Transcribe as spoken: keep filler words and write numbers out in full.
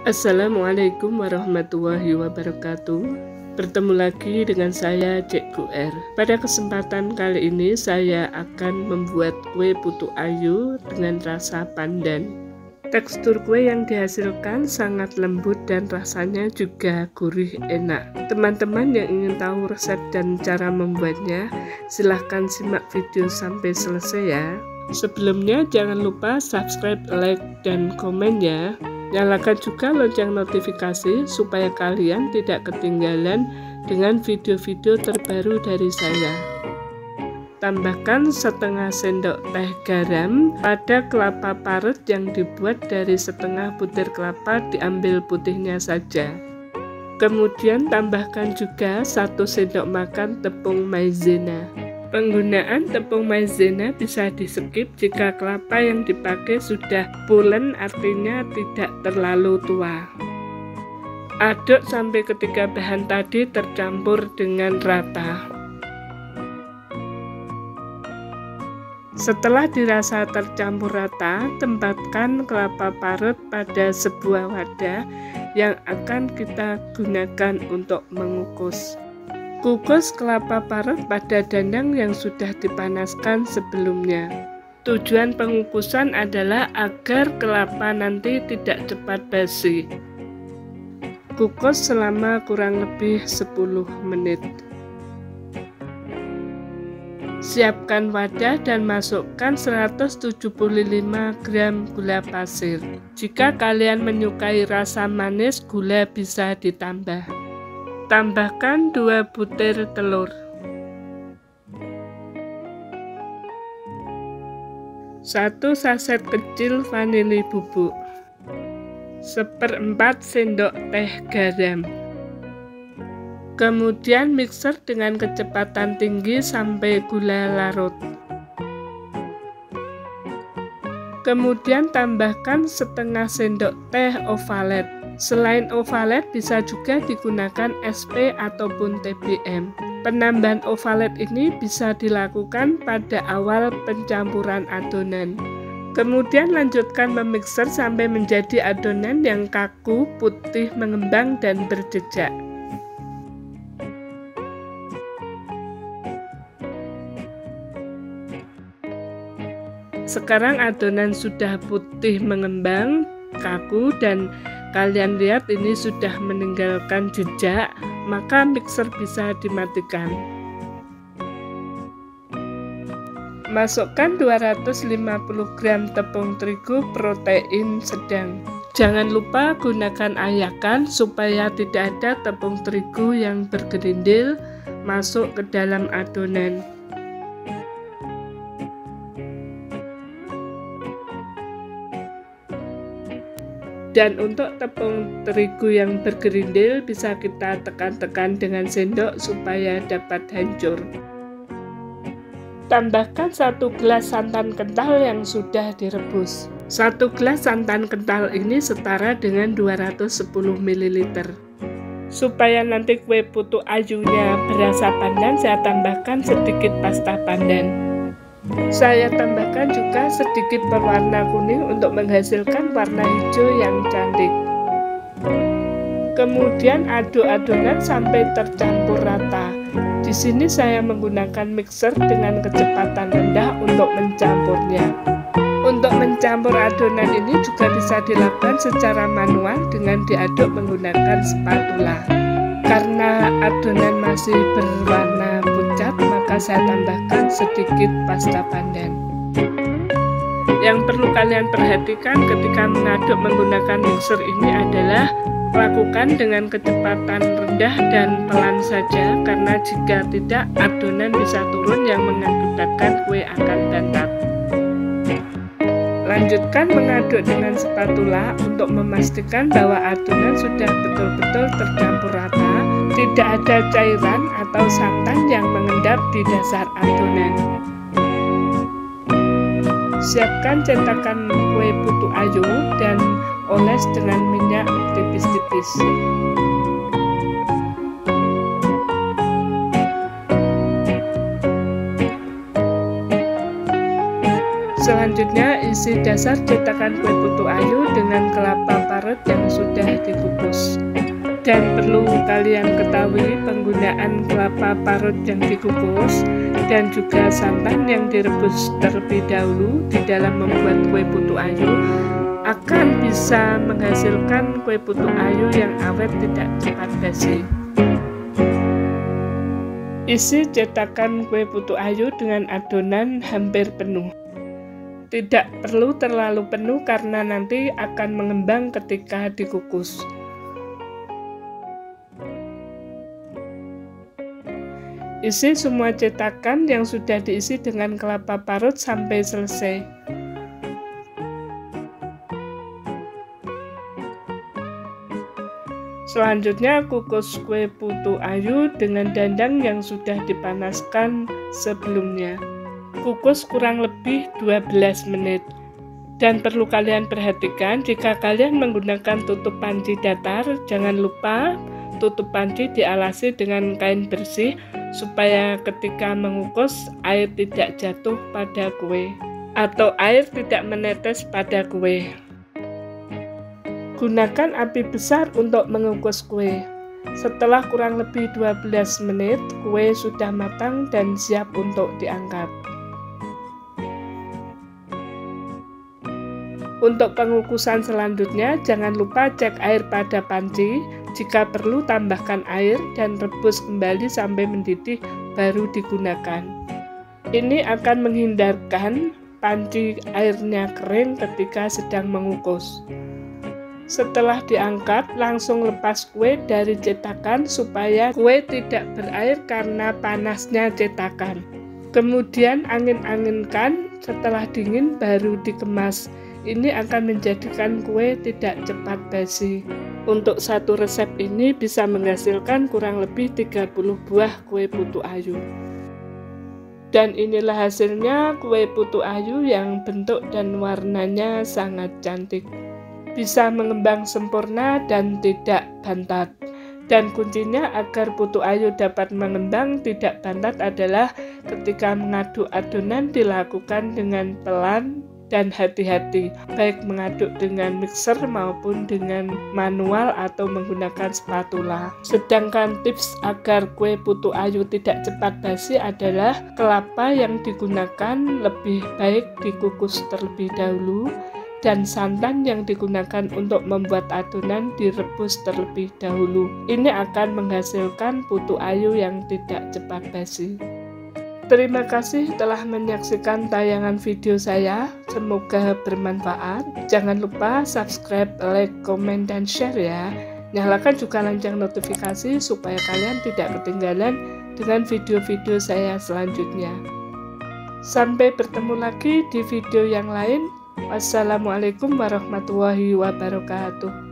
Assalamualaikum warahmatullahi wabarakatuh. Bertemu lagi dengan saya Cikgu R. Pada kesempatan kali ini saya akan membuat kue putu ayu dengan rasa pandan. Tekstur kue yang dihasilkan sangat lembut dan rasanya juga gurih enak. Teman-teman yang ingin tahu resep dan cara membuatnya, silahkan simak video sampai selesai ya. Sebelumnya jangan lupa subscribe, like, dan komen ya. Nyalakan juga lonceng notifikasi supaya kalian tidak ketinggalan dengan video-video terbaru dari saya. Tambahkan setengah sendok teh garam pada kelapa parut yang dibuat dari setengah butir kelapa, diambil putihnya saja. Kemudian tambahkan juga satu sendok makan tepung maizena. Penggunaan tepung maizena bisa di skip jika kelapa yang dipakai sudah pulen, artinya tidak terlalu tua. Aduk sampai ketiga bahan tadi tercampur dengan rata. Setelah dirasa tercampur rata, tempatkan kelapa parut pada sebuah wadah yang akan kita gunakan untuk mengukus. Kukus kelapa parut pada dandang yang sudah dipanaskan sebelumnya. Tujuan pengukusan adalah agar kelapa nanti tidak cepat basi. Kukus selama kurang lebih sepuluh menit. Siapkan wadah dan masukkan seratus tujuh puluh lima gram gula pasir. Jika kalian menyukai rasa manis, gula bisa ditambah. Tambahkan dua butir telur, satu saset kecil vanili bubuk, seperempat sendok teh garam. Kemudian mixer dengan kecepatan tinggi sampai gula larut. Kemudian tambahkan setengah sendok teh ovalet. Selain ovalet bisa juga digunakan S P ataupun T B M. Penambahan ovalet ini bisa dilakukan pada awal pencampuran adonan. Kemudian lanjutkan memixer sampai menjadi adonan yang kaku, putih, mengembang, dan berjejak. Sekarang adonan sudah putih, mengembang, kaku, dan kalian lihat ini sudah meninggalkan jejak, maka mixer bisa dimatikan. Masukkan dua ratus lima puluh gram tepung terigu protein sedang. Jangan lupa gunakan ayakan supaya tidak ada tepung terigu yang bergerindil masuk ke dalam adonan. Dan untuk tepung terigu yang bergerindil bisa kita tekan-tekan dengan sendok supaya dapat hancur. Tambahkan satu gelas santan kental yang sudah direbus. Satu gelas santan kental ini setara dengan dua ratus sepuluh mililiter. Supaya nanti kue putu ayunya berasa pandan, saya tambahkan sedikit pasta pandan. Saya tambahkan juga sedikit berwarna kuning untuk menghasilkan warna hijau yang cantik. Kemudian aduk adonan sampai tercampur rata. Di sini saya menggunakan mixer dengan kecepatan rendah untuk mencampurnya. Untuk mencampur adonan ini juga bisa dilakukan secara manual dengan diaduk menggunakan spatula. Karena adonan masih berwarna pucat, maka saya tambahkan sedikit pasta pandan. Yang perlu kalian perhatikan ketika mengaduk menggunakan mixer ini adalah lakukan dengan kecepatan rendah dan pelan saja, karena jika tidak adonan bisa turun yang mengakibatkan kue akan bantat. Lanjutkan mengaduk dengan spatula untuk memastikan bahwa adonan sudah betul-betul tercampur rata, tidak ada cairan atau santan yang mengendap di dasar adonan. Siapkan cetakan kue putu ayu dan oles dengan minyak tipis-tipis. Selanjutnya isi dasar cetakan kue putu ayu dengan kelapa parut parut yang sudah dikukus. Dan perlu kalian ketahui, penggunaan kelapa parut yang dikukus dan juga santan yang direbus terlebih dahulu di dalam membuat kue putu ayu akan bisa menghasilkan kue putu ayu yang awet, tidak cepat basi. Isi cetakan kue putu ayu dengan adonan hampir penuh. Tidak perlu terlalu penuh karena nanti akan mengembang ketika dikukus. Isi semua cetakan yang sudah diisi dengan kelapa parut sampai selesai. Selanjutnya kukus kue putu ayu dengan dandang yang sudah dipanaskan sebelumnya. Kukus kurang lebih dua belas menit. Dan perlu kalian perhatikan, jika kalian menggunakan tutup panci datar, jangan lupa tutup panci dialasi dengan kain bersih supaya ketika mengukus air tidak jatuh pada kue atau air tidak menetes pada kue. Gunakan api besar untuk mengukus kue. Setelah kurang lebih dua belas menit, kue sudah matang dan siap untuk diangkat. Untuk pengukusan selanjutnya, jangan lupa cek air pada panci. Jika perlu, tambahkan air dan rebus kembali sampai mendidih baru digunakan. Ini akan menghindarkan panci airnya kering ketika sedang mengukus. Setelah diangkat, langsung lepas kue dari cetakan supaya kue tidak berair karena panasnya cetakan. Kemudian angin-anginkan, setelah dingin baru dikemas. Ini akan menjadikan kue tidak cepat basi. Untuk satu resep ini bisa menghasilkan kurang lebih tiga puluh buah kue putu ayu. Dan inilah hasilnya kue putu ayu yang bentuk dan warnanya sangat cantik. Bisa mengembang sempurna dan tidak bantat. Dan kuncinya agar putu ayu dapat mengembang tidak bantat adalah ketika mengaduk adonan dilakukan dengan pelan dan hati-hati, baik mengaduk dengan mixer maupun dengan manual atau menggunakan spatula. Sedangkan tips agar kue putu ayu tidak cepat basi adalah kelapa yang digunakan lebih baik dikukus terlebih dahulu dan santan yang digunakan untuk membuat adonan direbus terlebih dahulu. Ini akan menghasilkan putu ayu yang tidak cepat basi. Terima kasih telah menyaksikan tayangan video saya, semoga bermanfaat. Jangan lupa subscribe, like, komen, dan share ya. Nyalakan juga lonceng notifikasi supaya kalian tidak ketinggalan dengan video-video saya selanjutnya. Sampai bertemu lagi di video yang lain. Wassalamualaikum warahmatullahi wabarakatuh.